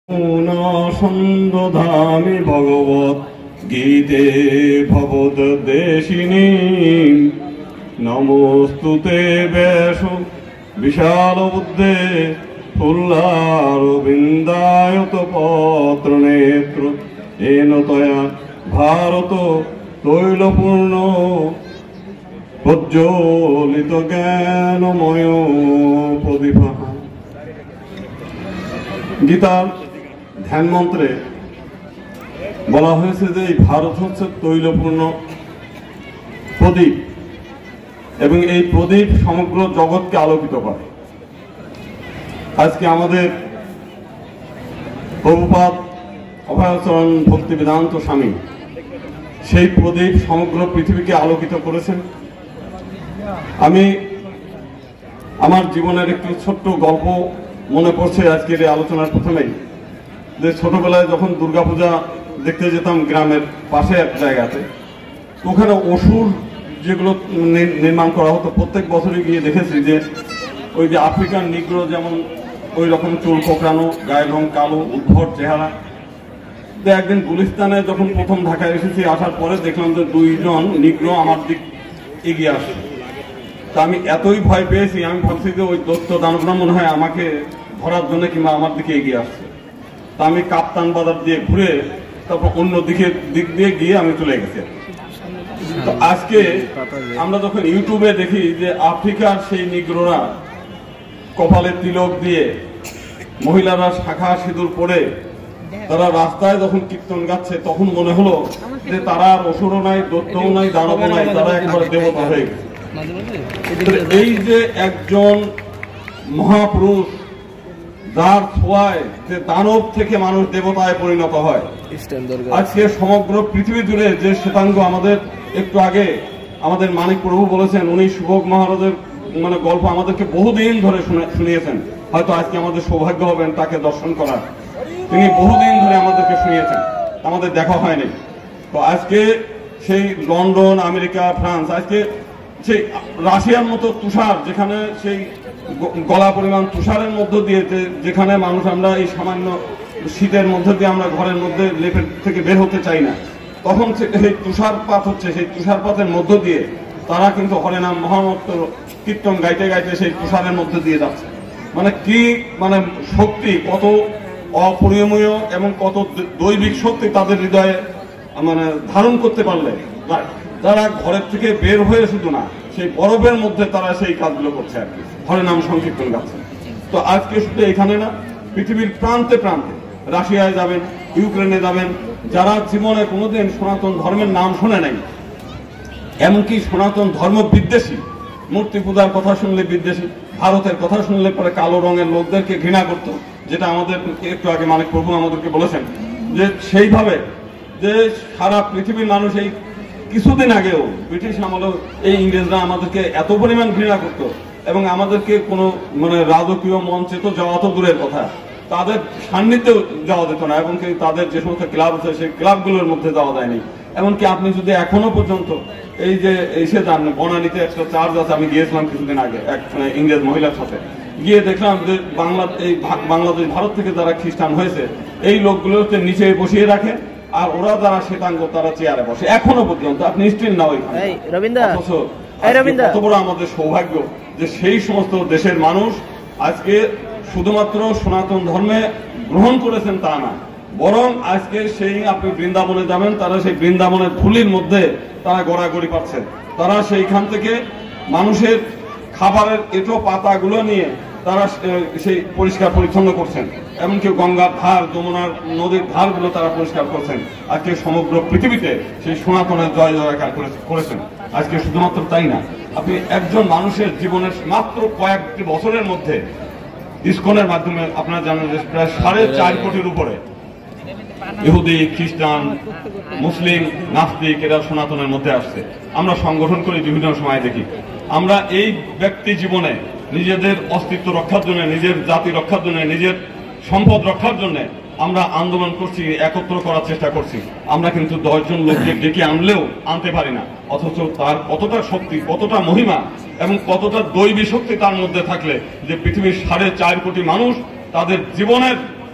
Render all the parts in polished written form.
সন্ধামি ভগবত গীতে ভবদ্দেশিনী নমস্তুতে বেশ বিশাল বুদ্ধে ফুল্লারবিন্দায়ত পত্র নেত্র এন তয়া ভারত তৈলপূর্ণ প্রজ্বলিত জ্ঞানময় প্রদীপা। গীতার ধ্যান মন্ত্রে বলা হয়েছে যে এই ভারত হচ্ছে তৈলপূর্ণ প্রদীপ এবং এই প্রদীপ সমগ্র জগৎকে আলোকিত করে। আজকে আমাদের প্রভুপাদ অভয়াচরণ ভক্তি বেদান্ত স্বামী সেই প্রদীপ সমগ্র পৃথিবীকে আলোকিত করেছেন। আমি আমার জীবনের একটি ছোট্ট গল্প মনে পড়ছে আজকের এই আলোচনার প্রথমেই, যে ছোটবেলায় যখন দুর্গাপূজা দেখতে যেতাম গ্রামের পাশে এক জায়গাতে, ওখানে অসুর যেগুলো নির্মাণ করা হতো প্রত্যেক বছরই গিয়ে দেখেছি যে ওই যে আফ্রিকান নিগ্রো যেমন ওই রকম চুল কোঁকড়ানো, গায়ের রং কালো, উদ্ভট চেহারা। তো একদিন গুলিস্তানে যখন প্রথম ঢাকায় এসেছি, আসার পরে দেখলাম যে দুইজন নিগ্রো আমার দিক এগিয়ে আসছে। তা আমি এতই ভয় পেয়েছি, আমি ভাবছি যে ওই দৈত্য দানবরা মনে হয় আমাকে ধরার জন্য কিংবা আমার দিকে এগিয়ে আসছে। তা আমি কাপ্তান বাজার দিয়ে ঘুরে তারপর অন্য দিক দিয়ে গিয়ে আমি চলে গেছি। তো আজকে আমরা যখন ইউটিউবে দেখি যে আফ্রিকার সেই নিগ্রোরা কপালে তিলক দিয়ে, মহিলারা শাখা সিঁদুর পরে তারা রাস্তায় যখন কীর্তন গাচ্ছে, তখন মনে হলো যে তারা আর অসুরও নাই, দৈত্যও নাই, দানবও নাই, তারা একবারে দেবতা হয়ে গেছে। এই যে একজন মহাপুরুষ যার ছোঁয়ায় যে দানব থেকে মানুষ দেবতায় পরিণত হয়, আজকে সমগ্র পৃথিবী জুড়ে যে শ্বেতাঙ্গ আমাদের একটু আগে আমাদের মানিক প্রভু বলেছেন, উনি সুভোগ মহারাজের গল্প আমাদেরকে বহুদিন ধরে শুনিয়েছেন। হয়তো আজকে আমাদের সৌভাগ্য হবেন তাকে দর্শন করার। তিনি বহুদিন ধরে আমাদেরকে শুনিয়েছেন, আমাদের দেখা হয়নি। তো আজকে সেই লন্ডন, আমেরিকা, ফ্রান্স, আজকে সেই রাশিয়ার মতো তুষার, যেখানে সেই গলা পরিমাণ তুষারের মধ্য দিয়ে যেখানে মানুষ আমরা এই সামান্য শীতের মধ্যে দিয়ে আমরা ঘরের মধ্যে লেপের থেকে বের হতে চাই না, তখন সেই তুষারপাত হচ্ছে। সেই তুষারপাতের মধ্য দিয়ে তারা কিন্তু হরে নাম মহামন্ত্র কীর্তন গাইতে গাইতে সেই তুষারের মধ্যে দিয়ে যাচ্ছে। কি শক্তি, কত অপরিমেয় এবং কত দৈবিক শক্তি তাদের হৃদয়ে ধারণ করতে পারলে তারা ঘরের থেকে বের হয়ে শুধু না, সেই বরফের মধ্যে তারা সেই কাজগুলো করছে আর কি, হরে নাম সংকীর্তন গাচ্ছে। তো আজকে শুধু এখানে না, পৃথিবীর প্রান্তে প্রান্তে, রাশিয়ায় যাবেন, ইউক্রেনে যাবেন, যারা জীবনে কোনোদিন সনাতন ধর্মের নাম শোনে নাই, এমনকি সনাতন ধর্ম বিদ্বেষী, মূর্তি পূজার কথা শুনলে বিদ্বেষী, ভারতের কথা শুনলে পরে কালো রঙের লোকদেরকে ঘৃণা করতো, যেটা আমাদের একটু আগে মানিক প্রভু আমাদেরকে বলেছেন, যে সেইভাবে যে সারা পৃথিবীর মানুষ এই কিছুদিন আগেও ব্রিটিশ আমলেও এই ইংরেজরা আমাদেরকে এত পরিমাণ ঘৃণা করত এবং আমাদেরকে কোনো রাজকীয় মঞ্চে তো যাওয়া তো দূরের কথা, তাদের সান্নিধ্যেও যাওয়া যেত না, এবং তাদের যে সমস্ত ক্লাব আছে সেই ক্লাবগুলোর মধ্যে যাওয়া যায়নি। এমনকি আপনি যদি এখনো পর্যন্ত এই যে এসে যান, বনানীতে একটা চার্চ আছে, আমি গিয়েছিলাম কিছুদিন আগে এক ইংরেজ মহিলার সাথে গিয়ে দেখলাম যে বাংলাদেশ ভারত থেকে যারা খ্রিস্টান হয়েছে এই লোকগুলোকে নিচে বসিয়ে রাখে, আর ওরা যারা শ্বেতাঙ্গ তারা চেয়ারে বসে এখনো পর্যন্ত। আপনি স্টিল না ওইখানে। কত বড় আমাদের সৌভাগ্য যে সেই সমস্ত দেশের মানুষ আজকে শুধুমাত্র সনাতন ধর্মে গ্রহণ করেছেন তা না, বরং আজকে সেই আপনি বৃন্দাবনে যাবেন, তারা সেই বৃন্দাবনের ধুলির মধ্যে তারা গড়াগড়ি পাচ্ছেন। তারা সেইখান থেকে মানুষের খাবারের এঁটো পাতাগুলো নিয়ে তারা সেই পরিষ্কার পরিচ্ছন্ন করছেন, এমনকি গঙ্গার ধার, যমুনার নদীর ধারগুলো তারা পরিষ্কার করছেন। আজকে সমগ্র পৃথিবীতে সেই সনাতনের জয় জয়কার করেছেন। আজকে শুধুমাত্র তাই না, আপনি একজন মানুষের জীবনের মাত্র কয়েকটি বছরের মধ্যে ইসকনের মাধ্যমে আপনারা জানেন যে প্রায় 4.5 কোটির উপরে ইহুদি, খ্রিস্টান, মুসলিম, নাস্তিক এরা সনাতনের মধ্যে আসছে। আমরা সংগঠন করি, বিভিন্ন সময় দেখি আমরা এই ব্যক্তি জীবনে নিজেদের অস্তিত্ব রক্ষার জন্য, নিজের জাতি রক্ষার জন্য, নিজের সম্পদ রক্ষার জন্য আমরা আন্দোলন করছি, একত্র করার চেষ্টা করছি। আমরা কিন্তু 10 জন লোককে ডেকে আনলেও আনতে পারি না, অথচ তার কতটা শক্তি, কতটা মহিমা এবং কতটা দৈবী শক্তি তার মধ্যে থাকলে যে পৃথিবীর 4.5 কোটি মানুষ তাদের জীবনের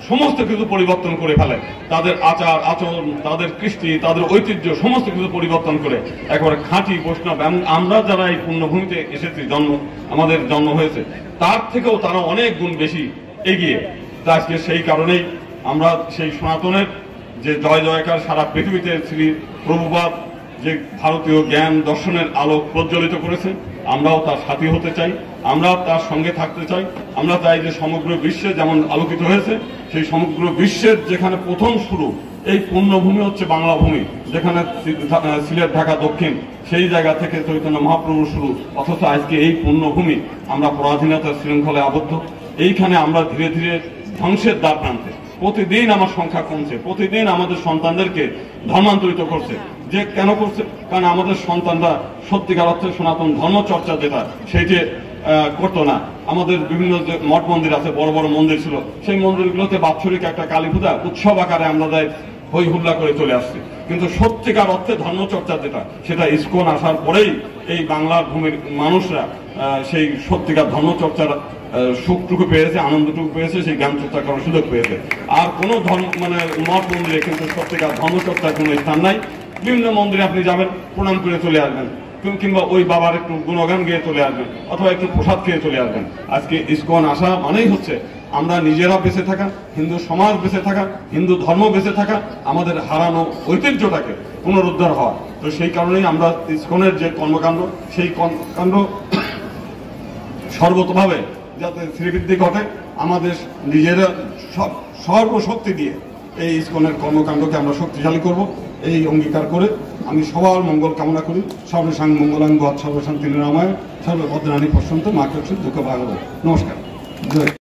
সমস্ত কিছু পরিবর্তন করে ফেলে, তাদের আচার আচরণ, তাদের কৃষ্টি, তাদের ঐতিহ্য সমস্ত কিছু পরিবর্তন করে একেবারে খাঁটি বৈষ্ণব। এবং আমরা যারা এই পুণ্যভূমিতে এসেছি, আমাদের জন্ম হয়েছে, তার থেকেও তারা অনেক গুণ বেশি এগিয়ে। তা আজকে সেই কারণেই আমরা সেই সনাতনের যে জয় জয়কার সারা পৃথিবীতে শ্রী প্রভুপাদ যে ভারতীয় জ্ঞান দর্শনের আলো প্রজ্বলিত করেছে, আমরাও তার সাথী হতে চাই, আমরা তার সঙ্গে থাকতে চাই। আমরা চাই যে সমগ্র বিশ্বে যেমন আলোকিত হয়েছে, সেই সমগ্র বিশ্বের যেখানে প্রথম শুরু, এই পুণ্যভূমি হচ্ছে বাংলা ভূমি, যেখানে সিলেট ঢাকা দক্ষিণ সেই জায়গা থেকে চৈতন্য মহাপ্রভুর শুরু, অথচ আজকে এই পুণ্যভূমি আমরা পরাধীনতার শৃঙ্খলে আবদ্ধ। এইখানে আমরা ধীরে ধীরে ধ্বংসের দ্বার প্রান্তে। প্রতিদিন আমার সংখ্যা কমছে, প্রতিদিন আমাদের সন্তানদেরকে ধর্মান্তরিত করছে। যে কেন করছে? কারণ আমাদের সন্তানরা সত্যিকার অর্থে সনাতন ধর্ম চর্চা যেটা সেইটি করতো না। আমাদের বিভিন্ন যে মঠ মন্দির আছে, বড় বড় মন্দির ছিল, সেই মন্দিরগুলোতে বাৎসরিক একটা কালী পূজা উৎসব আকারে আমরা হই হুল্লা করে চলে আসছি। কিন্তু সত্যিকার অর্থে ধর্মচর্চা যেটা, সেটা ইসকন আসার পরেই এই বাংলার ভূমির মানুষরা সেই সত্যিকার ধর্মচর্চার সুখটুকু পেয়েছে, আনন্দটুকু পেয়েছে, সেই জ্ঞান চর্চা করার সুযোগ পেয়েছে। আর কোনো ধর্ম মঠ মন্দিরে কিন্তু সত্যিকার ধর্মচর্চার কোনো স্থান নাই। বিভিন্ন মন্দিরে আপনি যাবেন, প্রণাম করে চলে আসবেন, কিংবা ওই বাবার একটু গুণগান গিয়ে চলে আসবেন, অথবা একটু প্রসাদ খেয়ে চলে আসবেন। আজকে ইসকন আসা মানেই হচ্ছে আমরা নিজেরা বেঁচে থাকা, হিন্দু সমাজ বেঁচে থাকা, হিন্দু ধর্ম বেঁচে থাকা, আমাদের হারানো ঐতিহ্যটাকে পুনরুদ্ধার হওয়া। তো সেই কারণেই আমরা ইসকনের যে কর্মকাণ্ড, সেই কর্মকাণ্ড সর্বতভাবে যাতে শ্রীবৃদ্ধি ঘটে, আমাদের নিজেরা সর্বশক্তি দিয়ে এই ইসকনের কর্মকাণ্ডকে আমরা শক্তিশালী করব, এই অঙ্গীকার করে আমি সবার মঙ্গল কামনা করি। সর্বসাং মঙ্গলাং গত সর্বশান্তি নিরাময় সর্বভদ্রাণী পশ্যন্ত মা কৃষ্ণ দুঃখ ভাগবত। নমস্কার। জয়।